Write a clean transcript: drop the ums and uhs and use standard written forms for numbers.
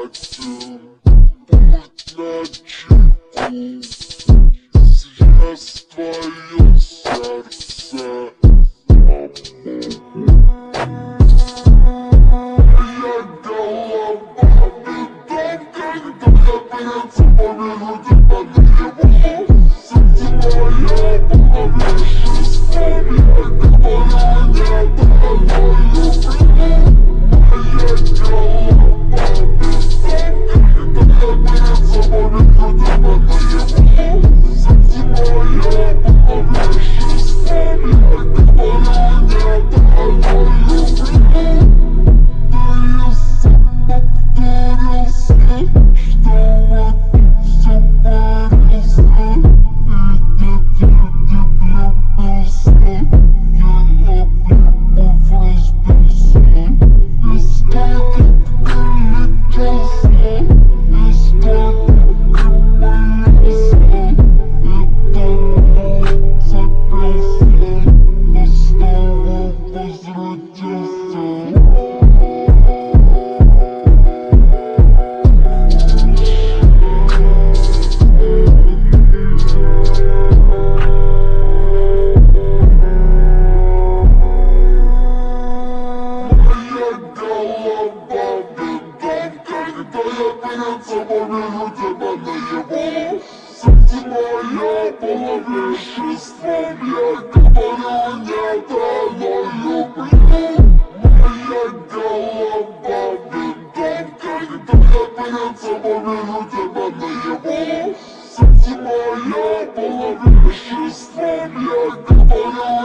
хотел быть на чеку. Сейчас твое сердце моя голова бедом, когда я перед собой вижу тебя наяву. Сердце мое было веществом, я говорю нет, оно люблю. Моя голова бедом, когда я перед собой вижу тебя наяву. Сердце мое было веществом, я говорю нет, оно люблю. Сердце мое было веществом, я говорю нет, оно люблю. Моя голова бедом, когда я перед собой вижу тебя наяву. Сердце мое было веществом, я говорю